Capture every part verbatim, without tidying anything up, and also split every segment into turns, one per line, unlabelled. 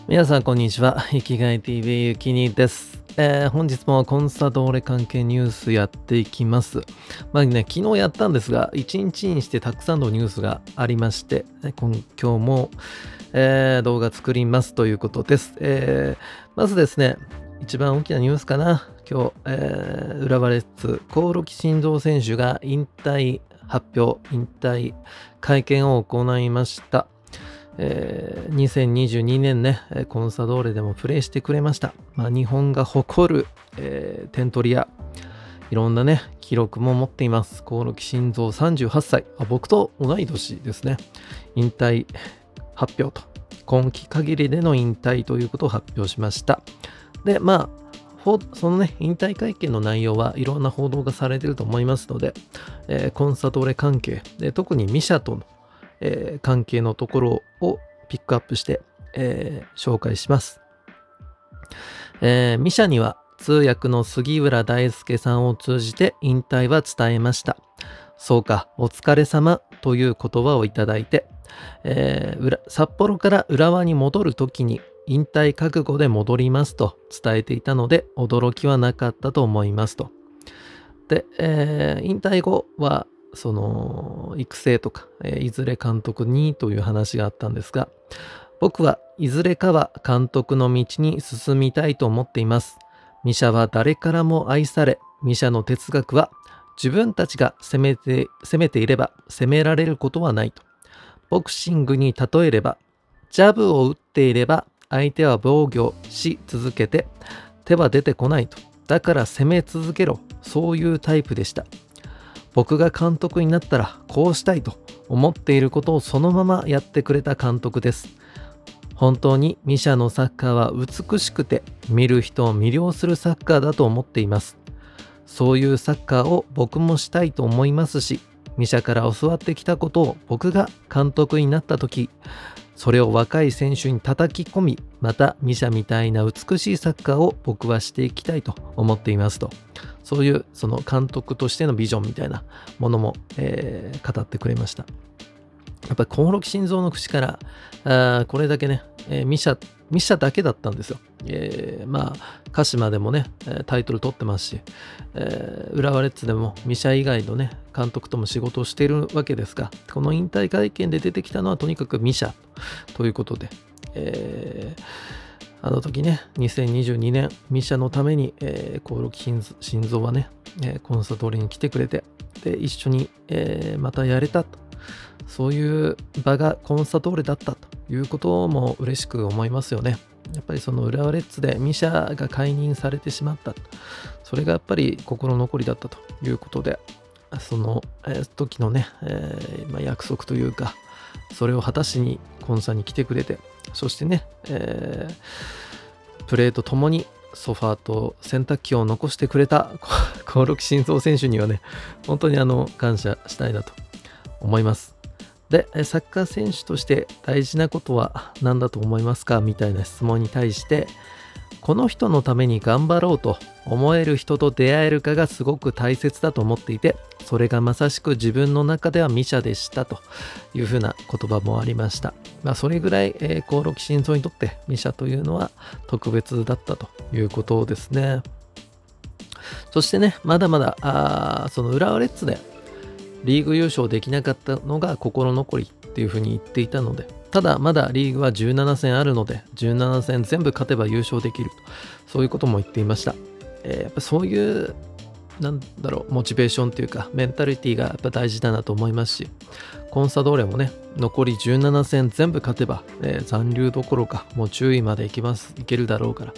皆さんこんにちは。生きがい ティーブイ ゆきにです、えー。本日もコンサドーレ関係ニュースやっていきます。まあね、昨日やったんですが、一日にしてたくさんのニュースがありまして、今今日も、えー、動画作りますということです。えー、まずですね、一番大きなニュースかな。今日、えー、浦和レッズ、興梠慎三選手が引退発表、引退会見を行いました。えー、にせんにじゅうにねんね、コンサドーレでもプレーしてくれました。まあ、日本が誇る、えー、点取り屋、いろんなね、記録も持っています。興梠慎三さんじゅうはっさいあ、僕と同い年ですね。引退発表と、今季限りでの引退ということを発表しました。で、まあ、そのね、引退会見の内容はいろんな報道がされていると思いますので、えー、コンサドーレ関係で、特にミシャとのえー、関係のところをピックアップして、えー、紹介します。えー、ミシャには通訳の杉浦大輔さんを通じて引退は伝えました。そうか、お疲れ様という言葉をいただいて、えー、札幌から浦和に戻るときに引退覚悟で戻りますと伝えていたので驚きはなかったと思いますと。で、えー、引退後はその育成とか、えー、いずれ監督にという話があったんですが、僕はいずれかは監督の道に進みたいと思っています。ミシャは誰からも愛され、ミシャの哲学は自分たちが攻めて、攻めていれば攻められることはないと。ボクシングに例えれば、ジャブを打っていれば相手は防御し続けて手は出てこないと。だから攻め続けろ。そういうタイプでした。僕が監督になったらこうしたいと思っていることをそのままやってくれた監督です。本当にミシャのサッカーは美しくて見る人を魅了するサッカーだと思っています。そういうサッカーを僕もしたいと思いますし、ミシャから教わってきたことを僕が監督になった時、それを若い選手に叩き込み、またミシャみたいな美しいサッカーを僕はしていきたいと思っていますと。そういうその監督としてのビジョンみたいなものも、えー、語ってくれました。やっぱり興梠慎三の口からあこれだけね、えー、ミシャミシャだけだったんですよ。えー、まあ鹿島でもねタイトル取ってますし、えー、浦和レッズでもミシャ以外のね監督とも仕事をしているわけですが、この引退会見で出てきたのはとにかくミシャということで、えーあの時ね、にせんにじゅうにねん、ミシャのために、えー、興梠慎三はね、えー、コンサドーレに来てくれて、で、一緒に、えー、またやれたと。そういう場がコンサドーレだったということも嬉しく思いますよね。やっぱりその浦和レッズでミシャが解任されてしまった。それがやっぱり心残りだったということで、その、えー、時のね、えーまあ、約束というか、それを果たしにコンサに来てくれて、そしてね、えー、プレーとともにソファーと洗濯機を残してくれた興梠慎三選手にはね、本当にあの感謝したいなと思います。で、サッカー選手として大事なことは何だと思いますかみたいな質問に対して、この人のために頑張ろうと思える人と出会えるかがすごく大切だと思っていて、それがまさしく自分の中ではミシャでしたというふうな言葉もありました。まあ、それぐらい、えー、興梠慎三にとってミシャというのは特別だったということですね。そしてね、まだまだあその浦和レッズでリーグ優勝できなかったのが心残りっていうふうに言っていたので、ただまだリーグはじゅうななせんあるのでじゅうななせん全部勝てば優勝できると、そういうことも言っていました。えー、やっぱそういうなんだろうモチベーションというかメンタリティがやっぱ大事だなと思いますし、コンサドーレもね残りじゅうななせん全部勝てば、えー、残留どころかもう注意までいきますいけるだろうから、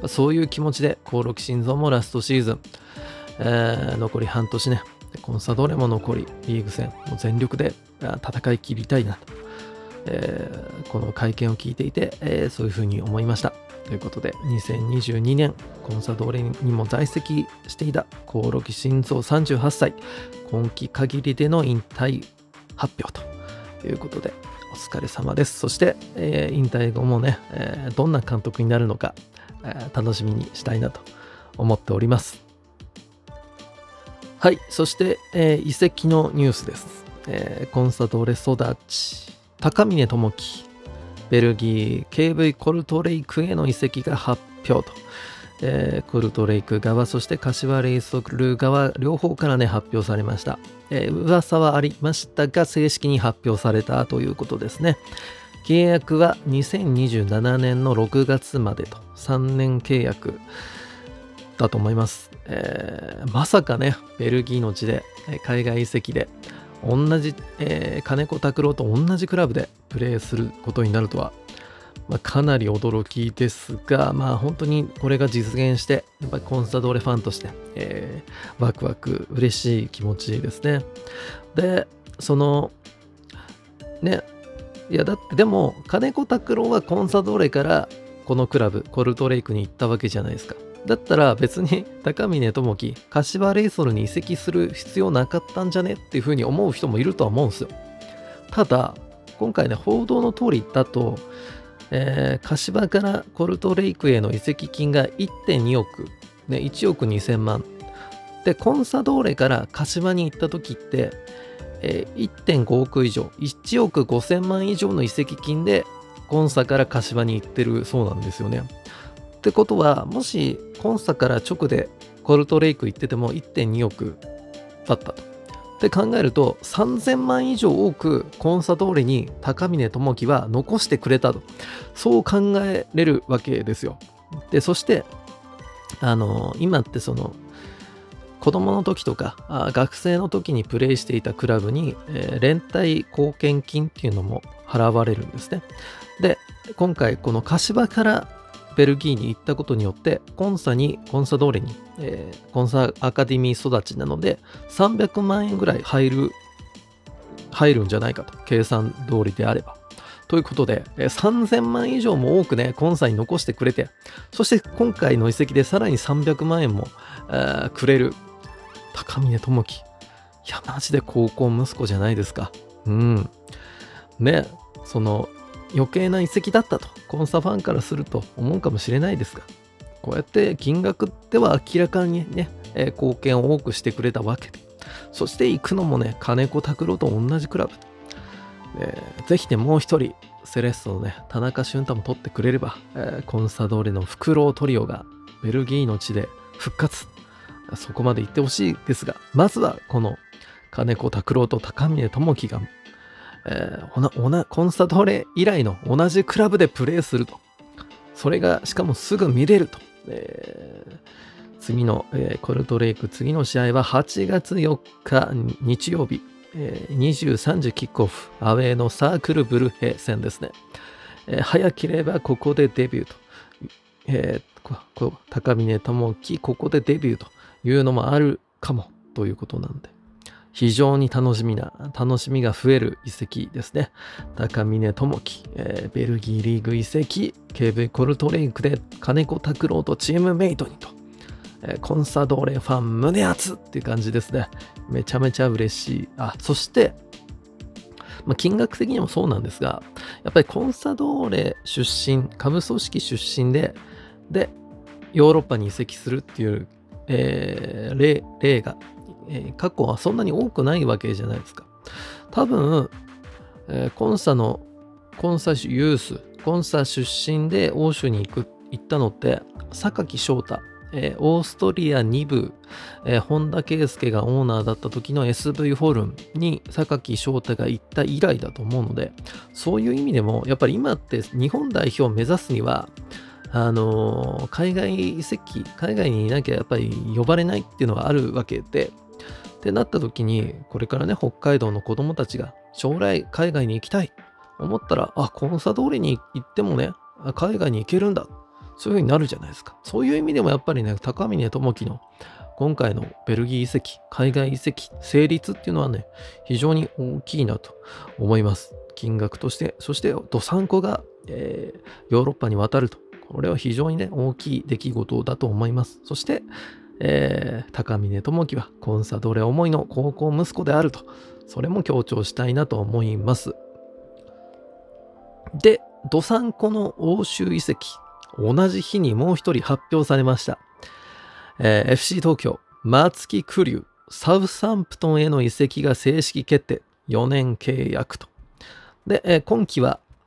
そういう気持ちで興梠慎三もラストシーズン、えー、残り半年ね、コンサドーレも残りリーグ戦もう全力で戦い切りたいなと、えー、この会見を聞いていて、えー、そういうふうに思いました。ということでにせんにじゅうにねんコンサドーレにも在籍していた興梠慎三さんじゅうはっさい、今季限りでの引退発表ということでお疲れ様です。そして、えー、引退後もね、えー、どんな監督になるのか、えー、楽しみにしたいなと思っております。はい、そして、えー、移籍のニュースです。えー、コンサドーレ育ち高峰智樹、 ベルギー ケーブイ コルトレイクへの移籍が発表と、えー、コルトレイク側、そして柏レイソル側、両方からね、発表されました。えー、噂はありましたが、正式に発表されたということですね。契約はにせんにじゅうななねんのろくがつまでと、さんねん契約だと思います。えー、まさかね、ベルギーの地で、海外移籍で、同じ、えー、金子拓郎と同じクラブでプレーすることになるとは、まあ、かなり驚きですが、まあ本当にこれが実現して、やっぱりコンサドーレファンとして、えー、ワクワク嬉しい気持ちですね。で、その、ね、いやだってでも、金子拓郎はコンサドーレからこのクラブ、コルトレイクに行ったわけじゃないですか。だったら別に高峰智樹、柏レイソルに移籍する必要なかったんじゃねっていうふうに思う人もいるとは思うんですよ。ただ、今回ね、報道の通りだと、えー、柏からコルトレイクへの移籍金が いってんにおく、ね、いちおくにせんまん。で、コンサドーレから柏に行った時って、えー、いってんごおく以上、いちおくごせんまん以上の移籍金で、コンサから柏に行ってるそうなんですよね。ってことは、もしコンサから直でコルトレイク行ってても いってんにおくだったと。って考えると、さんぜんまん以上多くコンサドーレに高峰智樹は残してくれたと。そう考えれるわけですよ。で、そして、あの、今ってその、子供の時とかあ学生の時にプレイしていたクラブに、えー、連帯貢献金っていうのも払われるんですね。で、今回この柏からベルギーに行ったことによって、コンサに、コンサドーレに、えー、コンサアカデミー育ちなので、さんびゃくまんえんぐらい入る、入るんじゃないかと。計算通りであれば。ということで、えー、さんぜんまん以上も多くね、コンサに残してくれて、そして今回の移籍でさらにさんびゃくまんえんも、えー、くれる高峰智樹。いや、マジで高校息子じゃないですか。うん。ね、その、余計な移籍だったとコンサファンからすると思うかもしれないですが、こうやって金額では明らかにね、えー、貢献を多くしてくれたわけで、そして行くのもね、金子拓郎と同じクラブ、えー、ぜひね、もう一人セレッソのね、田中俊太も取ってくれれば、えー、コンサドーレのフクロウトリオがベルギーの地で復活、そこまで行ってほしいですが、まずはこの金子拓郎と高峰智樹がえー、おなおなコンサドーレ以来の同じクラブでプレーすると。それがしかもすぐ見れると。えー、次の、えー、コルトレイク、次の試合ははちがつよっか日曜日、えー、にじゅうさんじキックオフ、アウェーのサークルブルヘ戦ですね。えー、早ければここでデビューと。えー、ここ高峰智樹、ここでデビューというのもあるかもということなんで。非常に楽しみな、楽しみが増える移籍ですね。高峰智樹、えー、ベルギーリーグ移籍、ケーブイ コルトレイクで金子拓郎とチームメイトにと、えー、コンサドーレファン胸熱っていう感じですね。めちゃめちゃ嬉しい。あ、そして、まあ、金額的にもそうなんですが、やっぱりコンサドーレ出身、下部組織出身で、で、ヨーロッパに移籍するっていう、えー、例、例が、えー、過去はそんなに多くないわけじゃないですか。多分、えー、コンサの、コンサユース、コンサ出身で欧州に行く、行ったのって、榊翔太、えー、オーストリアに部、えー、本田圭佑がオーナーだった時の エスブイ フォルンに榊翔太が行った以来だと思うので、そういう意味でも、やっぱり今って日本代表を目指すには、あのー、海外移籍、海外にいなきゃやっぱり呼ばれないっていうのがあるわけで、ってなった時に、これからね、北海道の子供たちが将来海外に行きたい思ったら、あ、コンサドーレに行ってもね、海外に行けるんだ。そういう風になるじゃないですか。そういう意味でもやっぱりね、高峰智樹の今回のベルギー移籍、海外移籍、成立っていうのはね、非常に大きいなと思います。金額として、そしてドサンコが、えー、ヨーロッパに渡ると。これは非常にね、大きい出来事だと思います。そして、えー、高峰智樹はコンサドーレ思いの高校息子であると、それも強調したいなと思います。で、ドサンコの欧州移籍、同じ日にもう一人発表されました。えー、エフシー 東京、松木玖生、サウサンプトンへの移籍が正式決定、よねん契約と。で、えー、今季は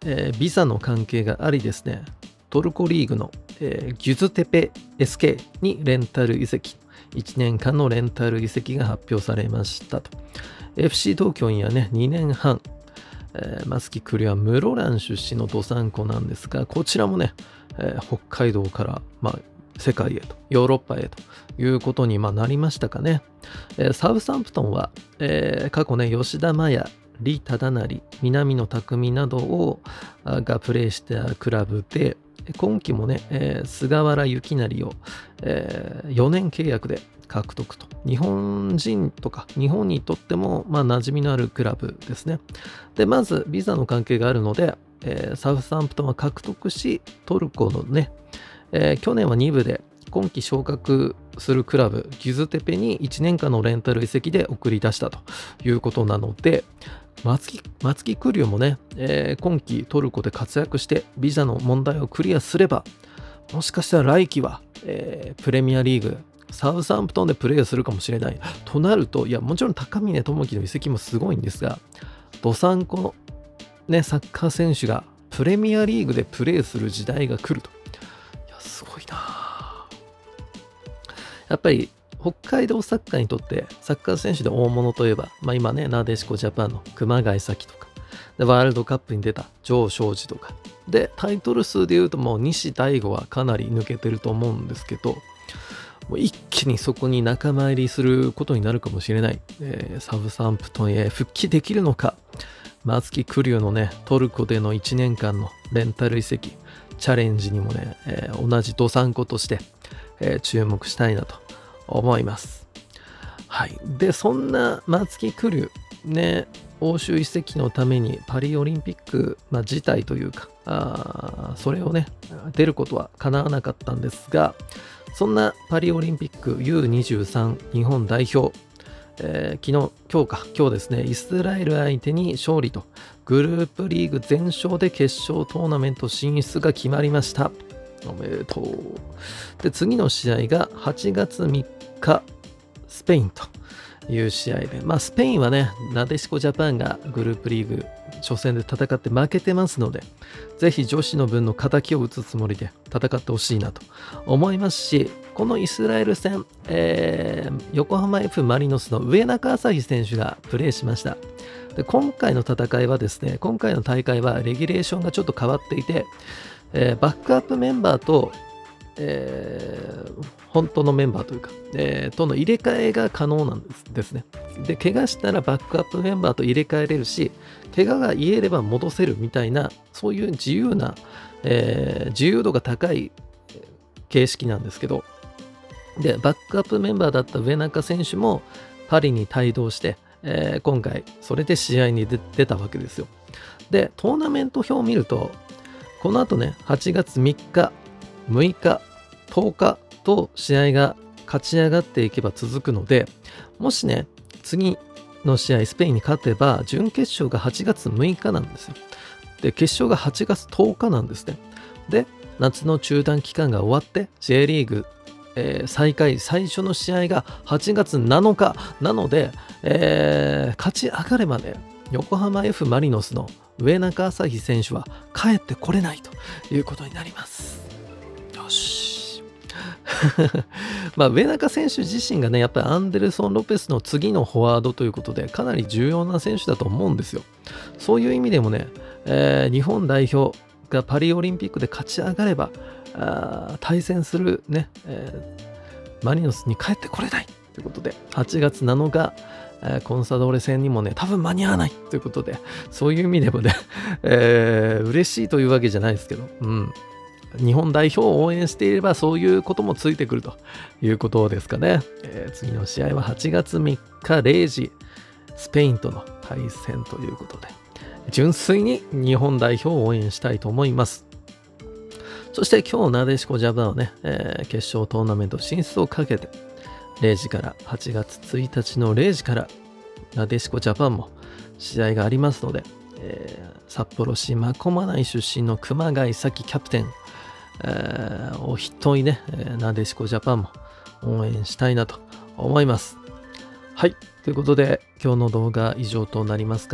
えー、ビザの関係がありですね、トルコリーグの、えー、ギュズテペ エスケー にレンタル移籍、いちねんかんのレンタル移籍が発表されましたと。エフシー 東京にはね、にねんはん、えー、松木玖生は室蘭出身のどさんこなんですが、こちらもね、えー、北海道から、まあ、世界へと、ヨーロッパへということに、まあ、なりましたかね。えー、サウサンプトンは、えー、過去ね、吉田麻也、李忠成、南野拓実などをがプレーしたクラブで、今季もね、えー、菅原由成を、えー、よねん契約で獲得と。日本人とか日本にとっても、まあ、馴染みのあるクラブですね。で、まずビザの関係があるので、えー、サウサンプトンは獲得し、トルコのね、えー、去年はに部で今季昇格するクラブギュズテペにいちねんかんのレンタル移籍で送り出したということなので、松木松木玖生もね、えー、今季トルコで活躍してビザの問題をクリアすれば、もしかしたら来季は、えー、プレミアリーグサウサンプトンでプレーするかもしれないとなると、いやもちろん高峰智樹の移籍もすごいんですが、どさんこの、ね、サッカー選手がプレミアリーグでプレーする時代が来ると。いやすごいな。やっぱり北海道サッカーにとってサッカー選手で大物といえば、まあ、今ねなでしこジャパンの熊谷紗希とかで、ワールドカップに出た城彰二とかで、タイトル数でいうともう西大吾はかなり抜けてると思うんですけど、もう一気にそこに仲間入りすることになるかもしれない、えー、サウサンプトンへ復帰できるのか。松木玖生のねトルコでのいちねんかんのレンタル移籍チャレンジにもね、えー、同じどさんことして、えー、注目したいなと思います。はい。で、そんな松木玖生ね、欧州移籍のためにパリオリンピック、まあ、自体というかあそれをね出ることは叶わなかったんですが、そんなパリオリンピック ユーにじゅうさん 日本代表、えー、昨日今日か今日ですね、イスラエル相手に勝利とグループリーグ全勝で決勝トーナメント進出が決まりました。おめでとう。で、次の試合がはちがつみっかスペインという試合で、まあスペインはねなでしこジャパンがグループリーグ初戦で戦って負けてますので、ぜひ女子の分の敵を打つつもりで戦ってほしいなと思いますし、このイスラエル戦、えー、横浜 F マリノスの上中朝日選手がプレーしました。で、今回の戦いはですね、今回の大会はレギュレーションがちょっと変わっていて、えー、バックアップメンバーと、えー、本当のメンバーというか、えー、との入れ替えが可能なんですですね。で、怪我したらバックアップメンバーと入れ替えれるし、怪我が癒えれば戻せるみたいな、そういう自由な、えー、自由度が高い形式なんですけど、で、バックアップメンバーだった上中選手もパリに帯同して、えー、今回それで試合に出、出たわけですよ。で、トーナメント表を見ると、この後ね、はちがつみっか、むいか、とおかと試合が勝ち上がっていけば続くので、もしね、次の試合スペインに勝てば、準決勝がはちがつむいかなんですよ。で、決勝がはちがつとおかなんですね。で、夏の中断期間が終わって、J リーグ、えー、再開最初の試合がはちがつなのかなので、えー、勝ち上がればね、横浜 F マリノスの上中朝日選手は帰ってこれないということになります。よし。まあ、上中選手自身がね、やっぱりアンデルソン・ロペスの次のフォワードということで、かなり重要な選手だと思うんですよ。そういう意味でもね、えー、日本代表がパリオリンピックで勝ち上がれば、あ対戦するね、えー、マリノスに帰ってこれないということで、はちがつなのか、えー、コンサドーレ戦にもね、多分間に合わないということで、そういう意味でもね、えー、嬉しいというわけじゃないですけど、うん。日本代表を応援していればそういうこともついてくるということですかね。えー、次の試合ははちがつみっかれいじ、スペインとの対戦ということで、純粋に日本代表を応援したいと思います。そして今日なでしこジャパンはね、えー、決勝トーナメント進出をかけてれいじからはちがつついたちのれいじからなでしこジャパンも試合がありますので、えー、札幌市真駒内出身の熊谷紗希キャプテン、えー、を筆頭にね、なでしこジャパンも応援したいなと思います。はい。ということで、今日の動画以上となりますかね。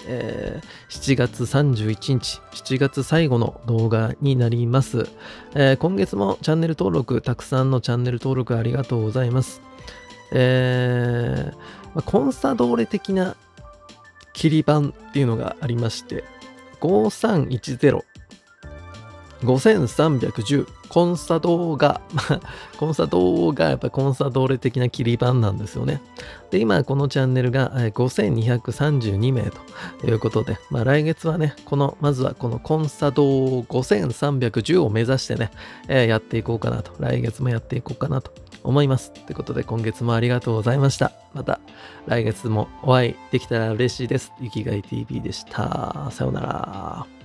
えー、しちがつさんじゅういちにち、しちがつ最後の動画になります。えー、今月もチャンネル登録、たくさんのチャンネル登録ありがとうございます。えーまあ、コンサドーレ的な切り板っていうのがありまして、ごさんいちゼロ、ごせんさんびゃくじゅう、コンサドーが、コンサドーがやっぱコンサドーレ的な切り板なんですよね。で、今このチャンネルがごせんにひゃくさんじゅうにめいということで、まあ来月はね、この、まずはこのコンサドーごせんさんびゃくじゅうを目指してね、えーやっていこうかなと、来月もやっていこうかなと思います。ということで今月もありがとうございました。また来月もお会いできたら嬉しいです。ゆきがい ティーブイ でした。さようなら。